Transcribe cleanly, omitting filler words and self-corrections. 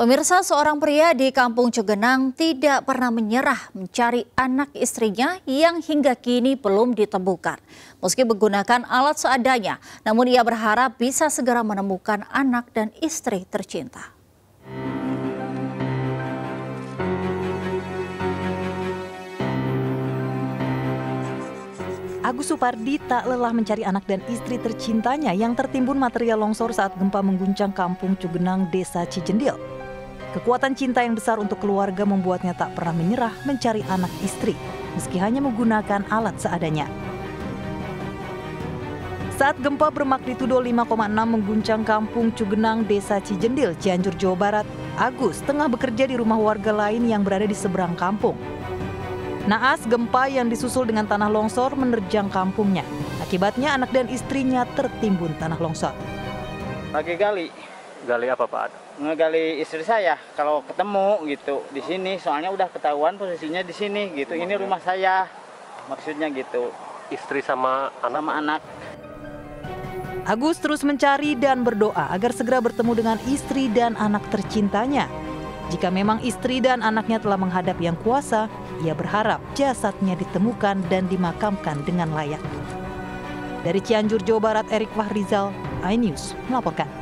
Pemirsa, seorang pria di Kampung Cugenang tidak pernah menyerah mencari anak istrinya yang hingga kini belum ditemukan. Meski menggunakan alat seadanya, namun ia berharap bisa segera menemukan anak dan istri tercinta. Agus Supardi tak lelah mencari anak dan istri tercintanya yang tertimbun material longsor saat gempa mengguncang Kampung Cugenang, Desa Cijendil. Kekuatan cinta yang besar untuk keluarga membuatnya tak pernah menyerah mencari anak istri, meski hanya menggunakan alat seadanya. Saat gempa bermagnitudo 5,6 mengguncang Kampung Cugenang, Desa Cijendil, Cianjur, Jawa Barat, Agus tengah bekerja di rumah warga lain yang berada di seberang kampung. Naas gempa yang disusul dengan tanah longsor menerjang kampungnya. Akibatnya anak dan istrinya tertimbun tanah longsor. Lagi gali. Gali apa, Pak? Ngegali istri saya kalau ketemu gitu di sini, soalnya udah ketahuan posisinya di sini gitu. Ini rumah saya, maksudnya gitu. Istri sama anak? Sama anak. Agus terus mencari dan berdoa agar segera bertemu dengan istri dan anak tercintanya. Jika memang istri dan anaknya telah menghadap Yang Kuasa, ia berharap jasadnya ditemukan dan dimakamkan dengan layak. Dari Cianjur, Jawa Barat, Erik Fahrizal, iNews melaporkan.